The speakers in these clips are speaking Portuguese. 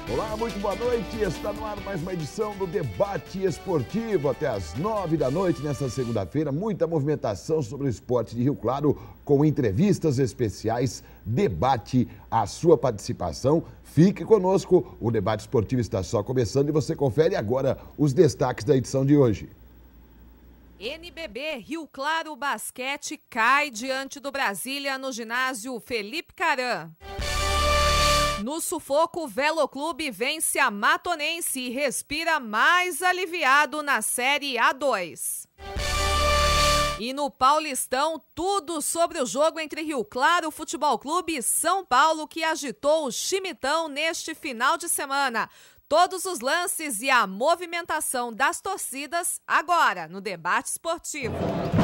Olá, muito boa noite. Está no ar mais uma edição do Debate Esportivo até às 9 da noite nesta segunda-feira. Muita movimentação sobre o esporte de Rio Claro, com entrevistas especiais, debate, a sua participação. Fique conosco, o Debate Esportivo está só começando e você confere agora os destaques da edição de hoje. NBB Rio Claro Basquete cai diante do Brasília no ginásio Felipe Caram. No sufoco, o Veloclube vence a Matonense e respira mais aliviado na Série A2. E no Paulistão, tudo sobre o jogo entre Rio Claro Futebol Clube e São Paulo, que agitou o Chimitão neste final de semana. Todos os lances e a movimentação das torcidas agora no Debate Esportivo.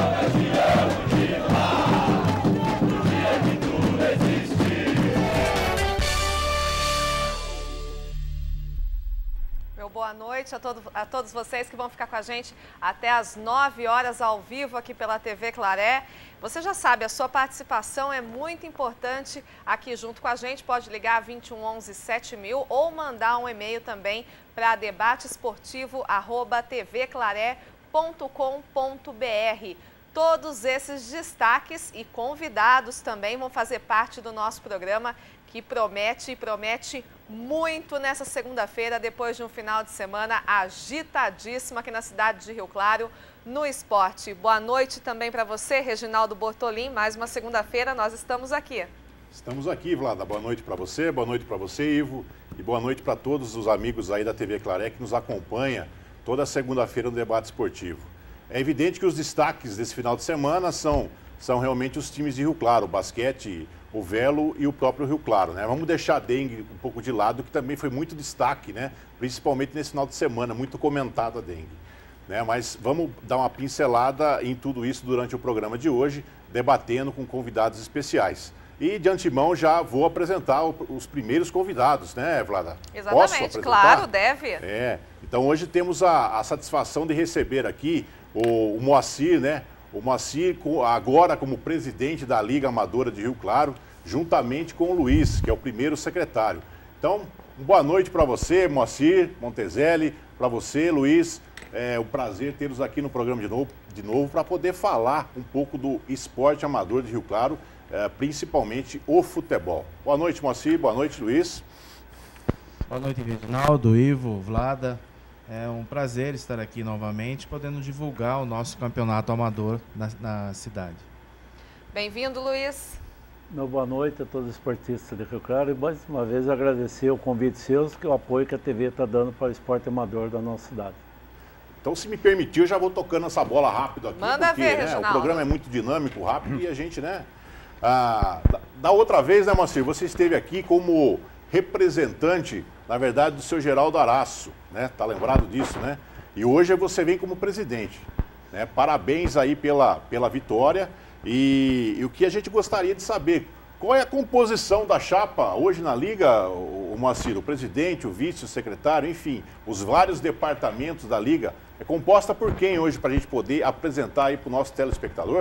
Meu boa noite a todos vocês que vão ficar com a gente até às 9 horas ao vivo aqui pela TV Claré. Você já sabe, a sua participação é muito importante aqui junto com a gente. Pode ligar 21 11 7000 ou mandar um e-mail também para debatesportivo@tvclaré.com.br. Todos esses destaques e convidados também vão fazer parte do nosso programa, que promete muito nessa segunda-feira, depois de um final de semana agitadíssimo aqui na cidade de Rio Claro, no esporte. Boa noite também para você, Reginaldo Bortolim. Mais uma segunda-feira, nós estamos aqui. Estamos aqui, Vlada. Boa noite para você, Ivo, e boa noite para todos os amigos aí da TV Claré que nos acompanha toda segunda-feira no Debate Esportivo. É evidente que os destaques desse final de semana são realmente os times de Rio Claro, o basquete, o Velo e o próprio Rio Claro, né? Vamos deixar a dengue um pouco de lado, que também foi muito destaque, né? Principalmente nesse final de semana, muito comentada a dengue, né? Mas vamos dar uma pincelada em tudo isso durante o programa de hoje, debatendo com convidados especiais. E de antemão já vou apresentar os primeiros convidados, né, Vlada? Exatamente, claro, deve. Então hoje temos a satisfação de receber aqui o Moacir, né? O Moacir agora como presidente da Liga Amadora de Rio Claro, juntamente com o Luiz, que é o primeiro secretário. Então, boa noite para você, Moacir Montezelli, para você, Luiz. É um prazer tê-los aqui no programa de novo para poder falar um pouco do esporte amador de Rio Claro, principalmente o futebol. Boa noite, Moacir. Boa noite, Luiz. Boa noite, Reginaldo, Ivo, Vlada. É um prazer estar aqui novamente, podendo divulgar o nosso campeonato amador na cidade. Bem-vindo, Luiz. Meu boa noite a todos os esportistas de Rio Claro e mais uma vez agradecer o convite seus, que o apoio que a TV está dando para o esporte amador da nossa cidade. Então, se me permitir, eu já vou tocando essa bola rápido aqui. Manda porque, ver, né, Reginaldo. o programa é muito dinâmico, rápido e a gente, né? Da outra vez, né, Moacir, você esteve aqui como representante, na verdade, do seu Geraldo Araço, né? Tá lembrado disso, né? E hoje você vem como presidente, né? Parabéns aí pela vitória e o que a gente gostaria de saber, qual é a composição da chapa hoje na Liga, o Moacir, o presidente, o vice, o secretário, enfim, os vários departamentos da Liga, é composta por quem hoje para a gente poder apresentar aí para o nosso telespectador?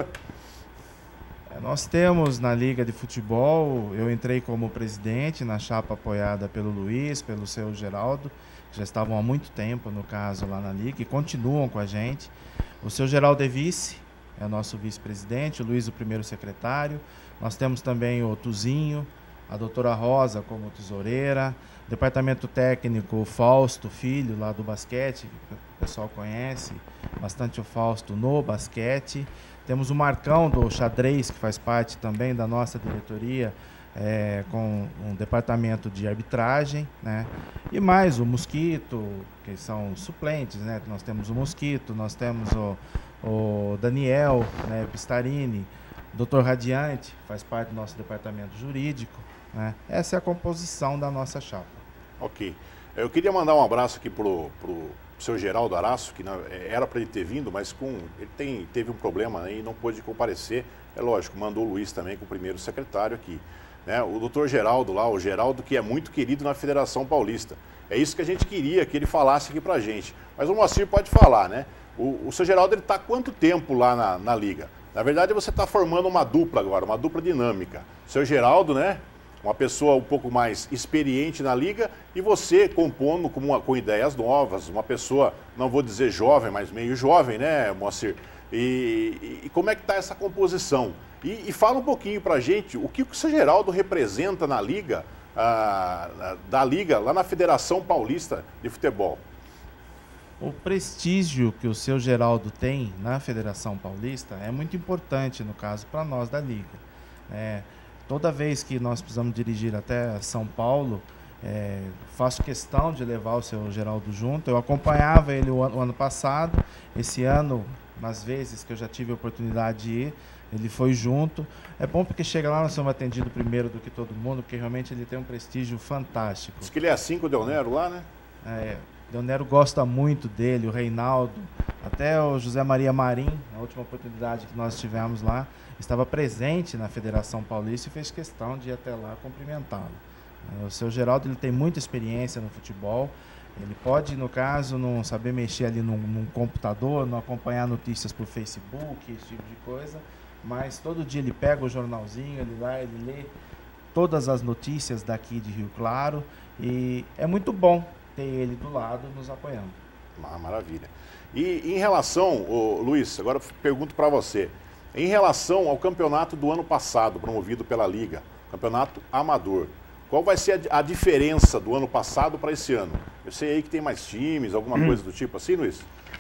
Nós temos na Liga de Futebol, eu entrei como presidente na chapa apoiada pelo Luiz, pelo seu Geraldo, que já estavam há muito tempo, no caso, lá na Liga, e continuam com a gente. O seu Geraldo é vice, é o nosso vice-presidente, o Luiz o primeiro secretário. Nós temos também o Tuzinho, a doutora Rosa como tesoureira, departamento técnico, o Fausto Filho, lá do basquete, que o pessoal conhece bastante o Fausto no basquete. Temos o Marcão do xadrez, que faz parte também da nossa diretoria, com um departamento de arbitragem, né? E mais o Mosquito, que são suplentes, né? Nós temos o Mosquito, nós temos o Daniel, né, Pistarini, o Dr. Radiante, faz parte do nosso departamento jurídico, né? Essa é a composição da nossa chapa. Ok. Eu queria mandar um abraço aqui pro seu Geraldo Araço, que era para ele ter vindo, mas ele teve um problema, né, e não pôde comparecer. É lógico, mandou o Luiz também, com o primeiro secretário aqui, né? O doutor Geraldo lá, o Geraldo que é muito querido na Federação Paulista. É isso que a gente queria que ele falasse aqui pra gente. Mas o Moacir pode falar, né? O seu Geraldo, ele está há quanto tempo lá na Liga? Na verdade, você está formando uma dupla agora, uma dupla dinâmica. O seu Geraldo, né? uma pessoa um pouco mais experiente na liga e você compondo com ideias novas, uma pessoa, não vou dizer jovem, mas meio jovem, né, Moacir? E como é que está essa composição? E fala um pouquinho para a gente o que o seu Geraldo representa na liga, da liga lá na Federação Paulista de Futebol. O prestígio que o seu Geraldo tem na Federação Paulista é muito importante, no caso, para nós da liga. Toda vez que nós precisamos dirigir até São Paulo, faço questão de levar o seu Geraldo junto. Eu acompanhava ele o ano passado, esse ano, nas vezes que eu já tive a oportunidade de ir, ele foi junto. É bom porque chega lá, nós somos atendidos primeiro do que todo mundo, porque realmente ele tem um prestígio fantástico. Diz que ele é assim com o Del Nero lá, né? Del Nero gosta muito dele, o Reinaldo, até o José Maria Marim, na última oportunidade que nós tivemos lá, estava presente na Federação Paulista e fez questão de ir até lá cumprimentá-lo. O seu Geraldo, ele tem muita experiência no futebol. Ele pode, no caso, não saber mexer ali num computador, não acompanhar notícias por Facebook, esse tipo de coisa, mas todo dia ele pega o jornalzinho, ele lê todas as notícias daqui de Rio Claro e é muito bom ter ele do lado nos apoiando. Maravilha. E em relação, Luiz, agora eu pergunto para você, em relação ao campeonato do ano passado, promovido pela Liga, campeonato amador, qual vai ser a diferença do ano passado para esse ano? Eu sei aí que tem mais times, alguma coisa do tipo assim, Luiz?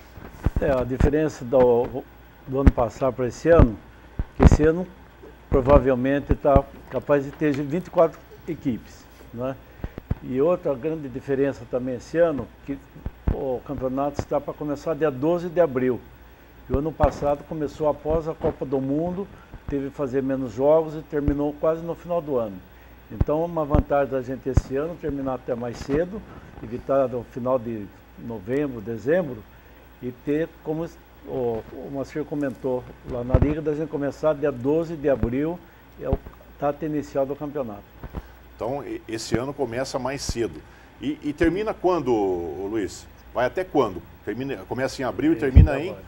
A diferença do ano passado para esse ano, que esse ano provavelmente está capaz de ter 24 equipes, né? E outra grande diferença também esse ano, que o campeonato está para começar dia 12 de abril. E o ano passado começou após a Copa do Mundo, teve que fazer menos jogos e terminou quase no final do ano. Então, uma vantagem da gente esse ano terminar até mais cedo, evitar no final de novembro, dezembro, e ter, como o Moacir comentou lá na Liga, da gente começar dia 12 de abril, é a data inicial do campeonato. Então, esse ano começa mais cedo. E termina quando, Luiz? Vai até quando? Começa em abril e termina em...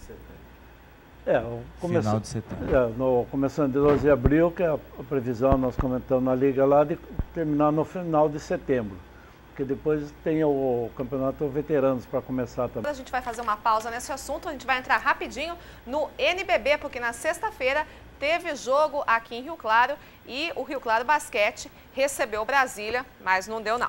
Final de setembro. Começando de 12 de abril, que é a previsão, nós comentamos na Liga lá, de terminar no final de setembro. Porque depois tem o Campeonato Veteranos para começar também. A gente vai fazer uma pausa nesse assunto, a gente vai entrar rapidinho no NBB, porque na sexta-feira teve jogo aqui em Rio Claro e o Rio Claro Basquete recebeu o Brasília, mas não deu não.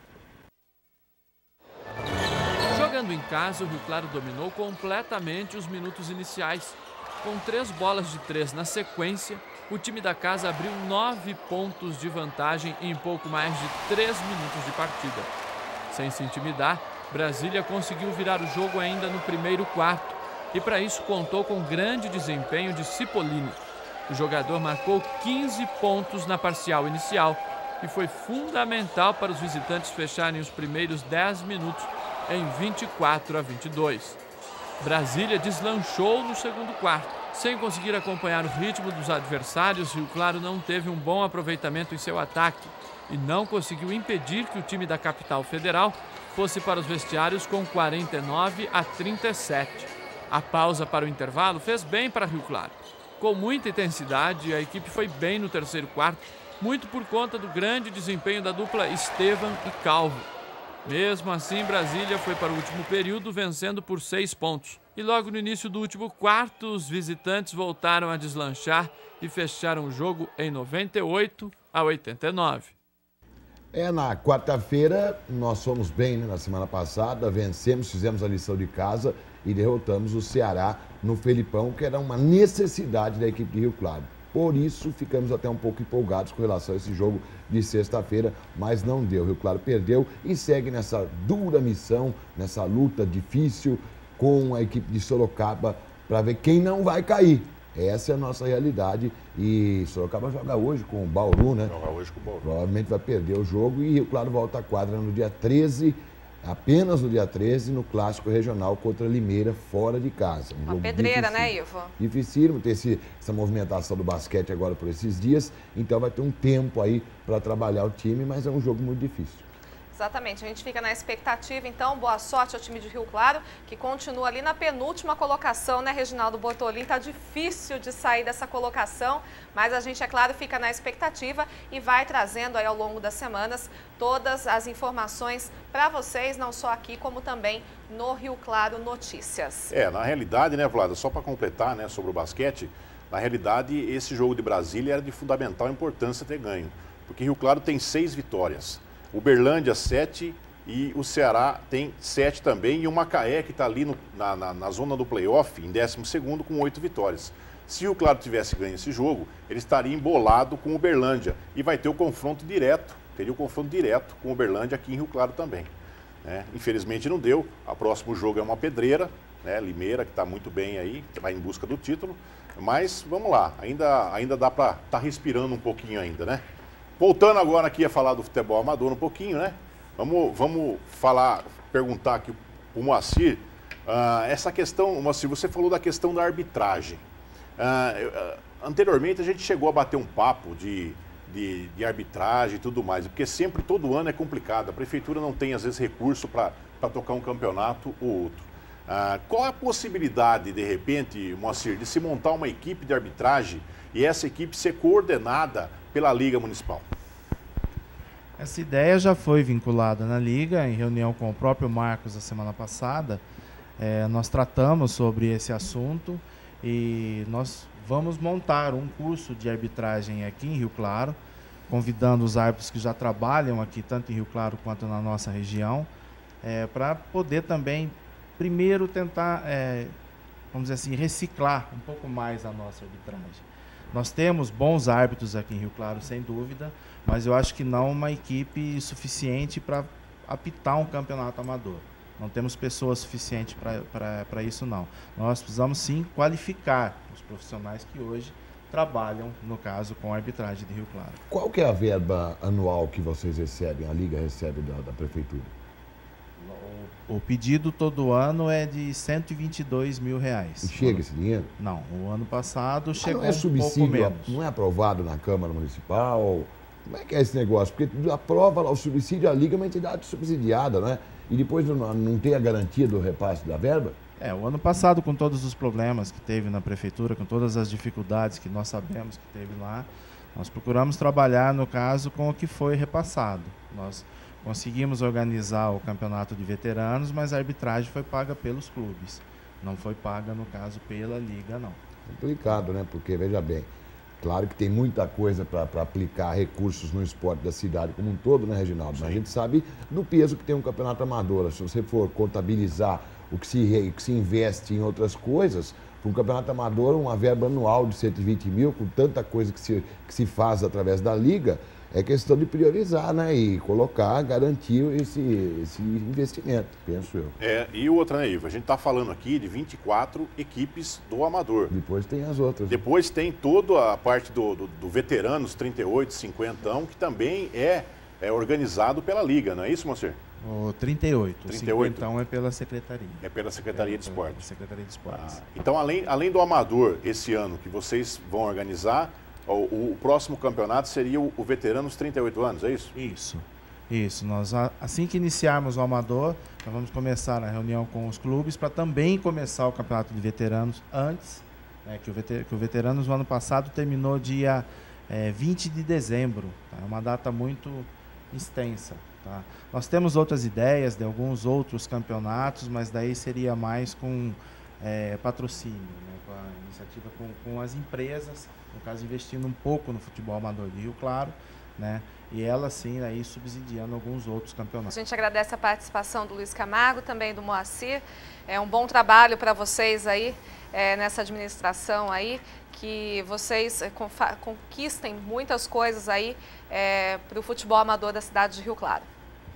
Jogando em casa, o Rio Claro dominou completamente os minutos iniciais. Com 3 bolas de 3 na sequência, o time da casa abriu 9 pontos de vantagem em pouco mais de 3 minutos de partida. Sem se intimidar, Brasília conseguiu virar o jogo ainda no primeiro quarto e para isso contou com grande desempenho de Cipollini. O jogador marcou 15 pontos na parcial inicial e foi fundamental para os visitantes fecharem os primeiros 10 minutos em 24-22. Brasília deslanchou no segundo quarto. Sem conseguir acompanhar o ritmo dos adversários, Rio Claro não teve um bom aproveitamento em seu ataque e não conseguiu impedir que o time da capital federal fosse para os vestiários com 49-37. A pausa para o intervalo fez bem para Rio Claro. Com muita intensidade, a equipe foi bem no terceiro quarto, muito por conta do grande desempenho da dupla Estevam e Calvo. Mesmo assim, Brasília foi para o último período vencendo por 6 pontos. E logo no início do último quarto, os visitantes voltaram a deslanchar e fecharam o jogo em 98-89. Na quarta-feira, nós fomos bem, né? Na semana passada, vencemos, fizemos a lição de casa e derrotamos o Ceará no Felipão, que era uma necessidade da equipe de Rio Claro. Por isso, ficamos até um pouco empolgados com relação a esse jogo de sexta-feira, mas não deu. Rio Claro perdeu e segue nessa dura missão, nessa luta difícil com a equipe de Sorocaba para ver quem não vai cair. Essa é a nossa realidade e Sorocaba joga hoje com o Bauru, né? Joga hoje com o Bauru. Provavelmente vai perder o jogo e Rio Claro volta à quadra no dia 13, apenas no dia 13, no Clássico Regional contra Limeira, fora de casa. Uma pedreira, né, Ivo? Dificílimo ter essa movimentação do basquete agora por esses dias, então vai ter um tempo aí para trabalhar o time, mas é um jogo muito difícil. Exatamente, a gente fica na expectativa, então, boa sorte ao time de Rio Claro, que continua ali na penúltima colocação, né, Reginaldo Bortolin? Tá difícil de sair dessa colocação, mas a gente, é claro, fica na expectativa e vai trazendo aí ao longo das semanas todas as informações para vocês, não só aqui, como também no Rio Claro Notícias. Na realidade, né, Vlada, só para completar, né, sobre o basquete, na realidade, esse jogo de Brasília era de fundamental importância ter ganho, porque Rio Claro tem 6 vitórias. Uberlândia 7 e o Ceará tem 7 também. E o Macaé, que está ali na zona do playoff, em 12º, com 8 vitórias. Se o Claro tivesse ganho esse jogo, ele estaria embolado com o Uberlândia. E vai ter o confronto direto, teria o confronto direto com o Uberlândia aqui em Rio Claro também. Infelizmente não deu. O próximo jogo é uma pedreira, né? Limeira, que está muito bem aí, vai em busca do título. Mas vamos lá, ainda dá para estar respirando um pouquinho ainda, né? Voltando agora aqui a falar do futebol amador um pouquinho, né? Vamos perguntar aqui para o Moacir, essa questão, Moacir, você falou da questão da arbitragem. Anteriormente a gente chegou a bater um papo de arbitragem e tudo mais, porque sempre, todo ano é complicado, a prefeitura não tem às vezes recurso para tocar um campeonato ou outro. Qual a possibilidade, de repente, Moacir, de se montar uma equipe de arbitragem e essa equipe ser coordenada pela Liga Municipal? Essa ideia já foi vinculada na Liga, em reunião com o próprio Marcos a semana passada. Nós tratamos sobre esse assunto e nós vamos montar um curso de arbitragem aqui em Rio Claro, convidando os árbitros que já trabalham aqui, tanto em Rio Claro quanto na nossa região, para poder também, primeiro, tentar, vamos dizer assim, reciclar um pouco mais a nossa arbitragem. Nós temos bons árbitros aqui em Rio Claro, sem dúvida, mas eu acho que não uma equipe suficiente para apitar um campeonato amador. Não temos pessoas suficientes para isso, não. Nós precisamos, sim, qualificar os profissionais que hoje trabalham, no caso, com a arbitragem de Rio Claro. Qual que é a verba anual que vocês recebem, a Liga recebe da Prefeitura? O pedido todo ano é de R$122 mil. E chega esse dinheiro? Não, o ano passado chegou não é subsídio, um pouco menos. Não é aprovado na Câmara Municipal? Como é que é esse negócio? Porque aprova lá o subsídio, a Liga é uma entidade subsidiada, né? E depois não tem a garantia do repasse da verba? O ano passado, com todos os problemas que teve na Prefeitura, com todas as dificuldades que nós sabemos que teve lá, nós procuramos trabalhar, no caso, com o que foi repassado. Nós conseguimos organizar o campeonato de veteranos, mas a arbitragem foi paga pelos clubes. Não foi paga, no caso, pela Liga, não. Complicado, né? Porque, veja bem, claro que tem muita coisa para aplicar recursos no esporte da cidade como um todo, né, Reginaldo? Mas a gente sabe do peso que tem um campeonato amador. Se você for contabilizar o que se investe em outras coisas, para um campeonato amador, uma verba anual de 120 mil, com tanta coisa que se faz através da Liga, é questão de priorizar, né? E colocar, garantir esse investimento, penso eu. E outra, né, Ivo? A gente está falando aqui de 24 equipes do amador. Depois tem as outras. Depois tem toda a parte do veteranos, 38, 50, que também é organizado pela Liga, não é isso, Moacir? O 38. 38. 50 é pela Secretaria. É pela Secretaria de Esportes. Secretaria de Esportes. Então, além do amador, esse ano que vocês vão organizar, o próximo campeonato seria o Veteranos 38 anos, é isso? Isso. Nós, assim que iniciarmos o amador, nós vamos começar a reunião com os clubes para também começar o campeonato de veteranos antes, né, que o Veteranos no ano passado terminou dia 20 de dezembro. Tá? É uma data muito extensa. Tá? Nós temos outras ideias de alguns outros campeonatos, mas daí seria mais com patrocínio, né, com a iniciativa com as empresas, no caso investindo um pouco no futebol amador de Rio Claro, né? E ela sim aí subsidiando alguns outros campeonatos. A gente agradece a participação do Luiz Camargo, também do Moacir. É um bom trabalho para vocês aí nessa administração aí, que vocês conquistem muitas coisas aí para o futebol amador da cidade de Rio Claro.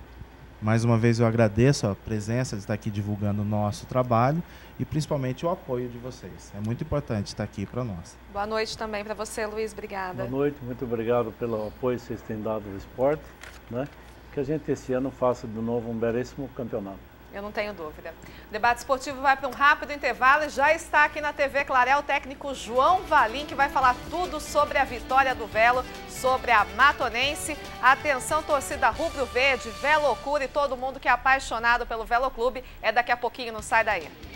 Mais uma vez eu agradeço a presença de estar aqui divulgando o nosso trabalho e principalmente o apoio de vocês. É muito importante estar aqui para nós. Boa noite também para você, Luiz. Obrigada. Boa noite, muito obrigado pelo apoio que vocês têm dado ao esporte, né? Que a gente esse ano faça de novo um belíssimo campeonato. Eu não tenho dúvida. O debate esportivo vai para um rápido intervalo e já está aqui na TV Clareia o técnico João Valim, que vai falar tudo sobre a vitória do Velo, sobre a Matonense. Atenção, torcida rubro-verde, Velocura e todo mundo que é apaixonado pelo Velo Clube. É daqui a pouquinho, não sai daí.